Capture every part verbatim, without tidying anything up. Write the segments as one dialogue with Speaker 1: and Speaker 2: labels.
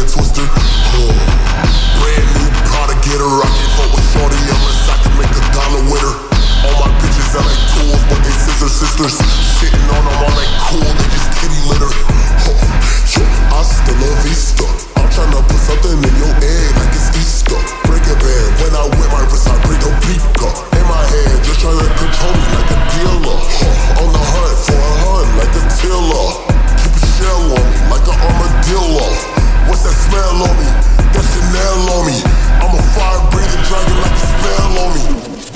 Speaker 1: twister. Oh. Brand new product, get a rocket for a shorty unless I can make a dollar with her. All my bitches are like tools, but they scissor sisters. Shitting on them all like cool, they just kitty litter. Oh. Yo, hasta la vista. I'm tryna put something in your head like it's Easter. Break a band, when I whip my wrist, I break a beaker. In my head, just tryna control me like a dealer. Oh. On the hunt for a hunt like a tiller. Keep a shell on me like an armadillo. What's that smell on me? That Chanel on me. I'm a fire-breathing dragon like a spell on me.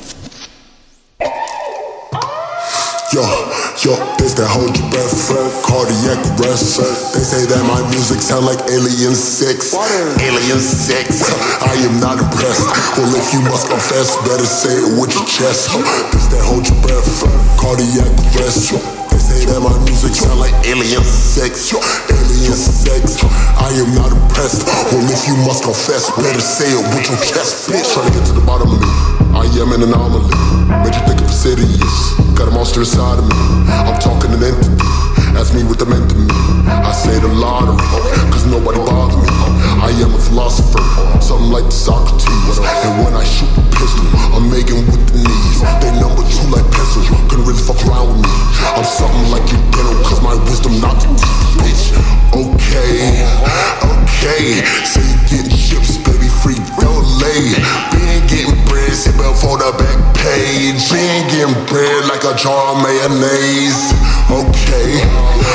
Speaker 1: Yo, yo, this that hold your breath, cardiac arrest. They say that my music sound like Alien six. Alien six, I am not impressed. Well, if you must confess, better say it with your chest. This that hold your breath, cardiac arrest. They say that my music sound like Alien six. Alien six, I am not impressed. Well, if you must confess, better say it with your chest, bitch. Trying to get to the bottom of me, I am an anomaly. Made you think of Insidious. Got a monster inside of me. I'm talking an entity. Ask me what they meant to me. I say the lottery, cause nobody bothers me. I am a philosopher, something like Socrates. And when I shoot the pistol, I'm making with the knees. They number two like pencils, couldn't really fuck around with me. I'm something like you dental, cause my wisdom not the teeth, bitch. Okay, okay. Say you getting chips, baby, free delay. Been getting bread, sit before the back page. Been getting bread like a jar of mayonnaise. Okay,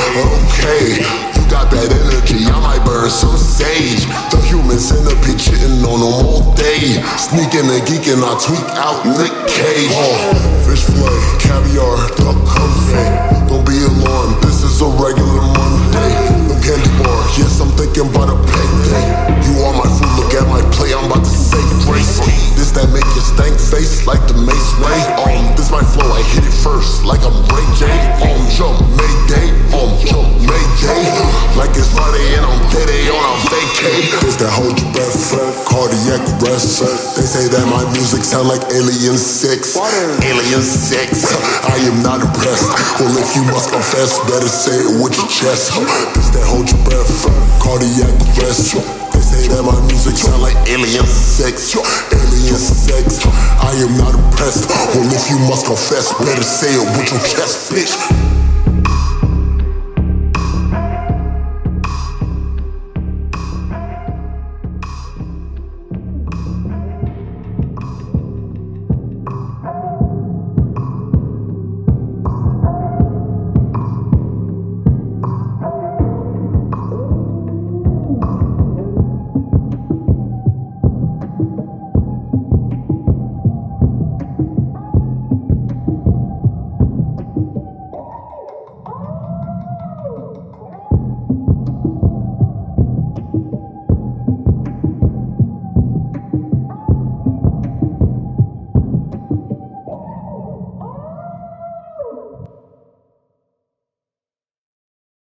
Speaker 1: okay. You got that energy, I might burn some sage. The human centipede shitting on them all day. Sneaking and geeking, I tweak out Nick Cage. Oh, fish fillet, caviar, duck confit. Don't be alarmed, this is a regular Monday. No candy bar, yes, I'm thinking about a payday. You are my food, look at my plate, I'm about to say grace. This that make your stank face like the Mace Ray. Um, this my flow, I hit it first like I'm Ray J. Um, jump Mayday, um, jump Mayday. Like it's Friday and I'm dead on a vacay. This that hold your breath, cardiac arrest. They say that my music sound like Alien six. Alien six, I am not impressed. Well, if you must confess, better say it with your chest. This that hold your breath, cardiac arrest. They say that my music sound like Alien six. Alien six, I am not impressed. Well, if you must confess, better say it with your chest, bitch.